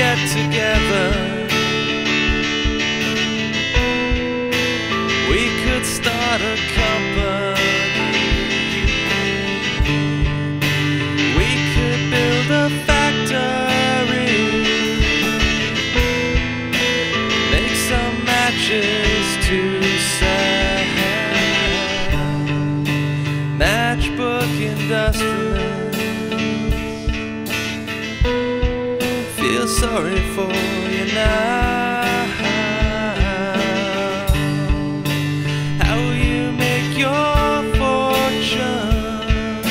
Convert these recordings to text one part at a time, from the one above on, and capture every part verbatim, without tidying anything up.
get together, we could start a company. We could build a factory, make some matches to sell. Matchbook industrialists, feel sorry for you now. How will you make your fortune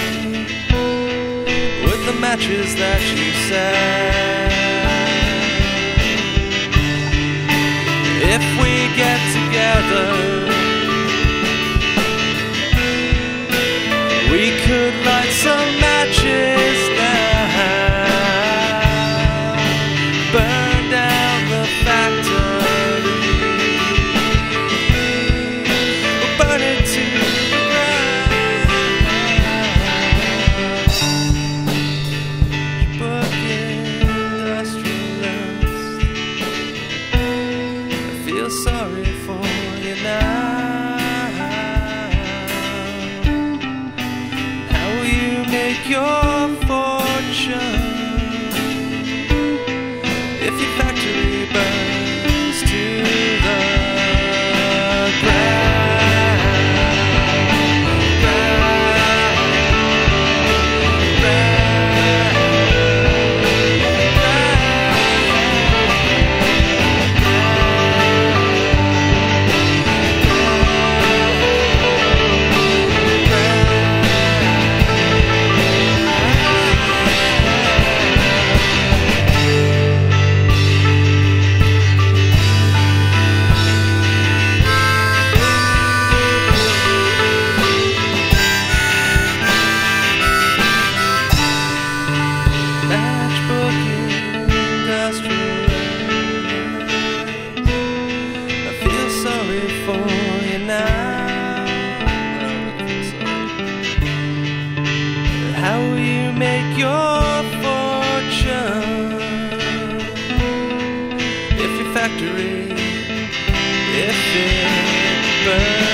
with the matches that you sell? If we get together, we could light some matches now. Burn down the factory, we'll burn it to the ground. Book industrialist, I feel sorry for you now. How will you make your fortune if your factory burns to the ground? Ground, Matchbook industrialist, I feel sorry for you now. How will you make your fortune if your factory, if it burns?